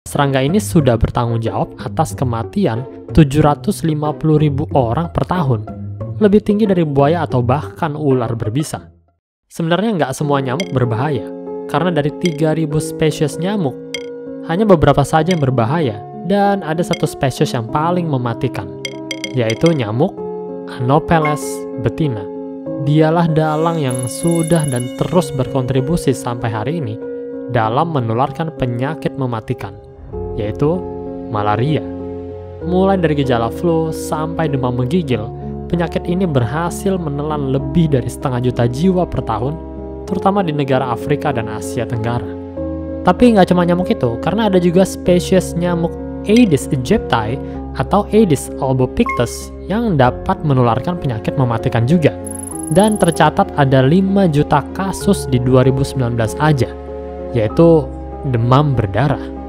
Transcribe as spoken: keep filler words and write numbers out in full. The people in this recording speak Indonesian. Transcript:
serangga ini sudah bertanggung jawab atas kematian tujuh ratus lima puluh ribu orang per tahun, lebih tinggi dari buaya atau bahkan ular berbisa. Sebenarnya nggak semua nyamuk berbahaya, karena dari tiga ribu spesies nyamuk, hanya beberapa saja yang berbahaya, dan ada satu spesies yang paling mematikan, yaitu nyamuk Anopheles betina. Dialah dalang yang sudah dan terus berkontribusi sampai hari ini dalam menularkan penyakit mematikan, yaitu malaria. Mulai dari gejala flu sampai demam menggigil, penyakit ini berhasil menelan lebih dari setengah juta jiwa per tahun, terutama di negara Afrika dan Asia Tenggara. Tapi nggak cuma nyamuk itu, karena ada juga spesies nyamuk Aedes aegypti atau Aedes albopictus yang dapat menularkan penyakit mematikan juga. Dan tercatat ada lima juta kasus di dua ribu sembilan belas aja, yaitu demam berdarah.